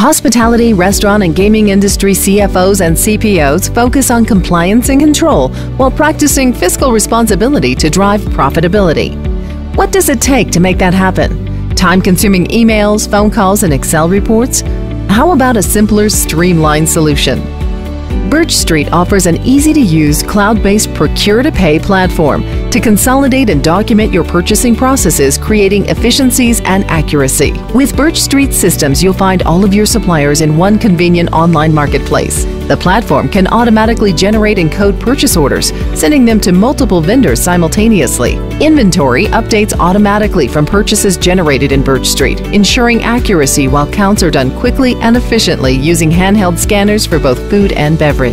Hospitality, restaurant, and gaming industry CFOs and CPOs focus on compliance and control while practicing fiscal responsibility to drive profitability. What does it take to make that happen? Time-consuming emails, phone calls, and Excel reports? How about a simpler, streamlined solution? BirchStreet offers an easy-to-use, cloud-based procure-to-pay platform to consolidate and document your purchasing processes, creating efficiencies and accuracy. With BirchStreet Systems, you'll find all of your suppliers in one convenient online marketplace. The platform can automatically generate and code purchase orders, sending them to multiple vendors simultaneously. Inventory updates automatically from purchases generated in BirchStreet, ensuring accuracy while counts are done quickly and efficiently using handheld scanners for both food and beverage.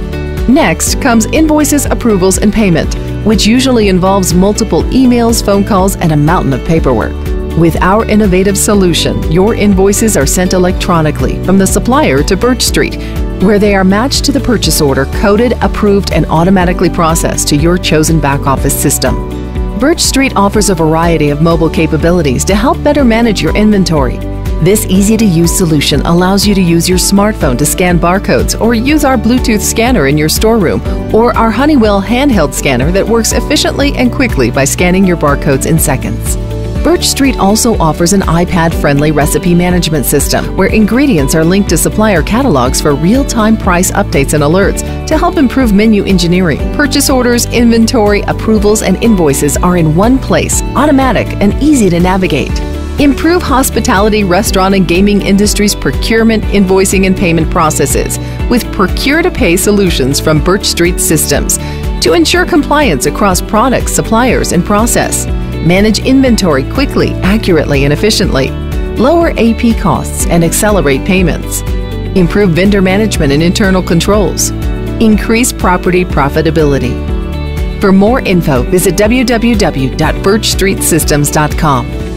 Next comes invoices, approvals, and payment, which usually involves multiple emails, phone calls, and a mountain of paperwork. With our innovative solution, your invoices are sent electronically from the supplier to BirchStreet, where they are matched to the purchase order, coded, approved, and automatically processed to your chosen back-office system. BirchStreet offers a variety of mobile capabilities to help better manage your inventory. This easy-to-use solution allows you to use your smartphone to scan barcodes, or use our Bluetooth scanner in your storeroom, or our Honeywell handheld scanner that works efficiently and quickly by scanning your barcodes in seconds. BirchStreet also offers an iPad-friendly recipe management system where ingredients are linked to supplier catalogs for real-time price updates and alerts to help improve menu engineering. Purchase orders, inventory, approvals, and invoices are in one place, automatic and easy to navigate. Improve hospitality, restaurant, and gaming industries' procurement, invoicing, and payment processes with procure-to-pay solutions from BirchStreet Systems to ensure compliance across products, suppliers, and process. Manage inventory quickly, accurately, and efficiently. Lower AP costs and accelerate payments. Improve vendor management and internal controls. Increase property profitability. For more info, visit www.birchstreetsystems.com.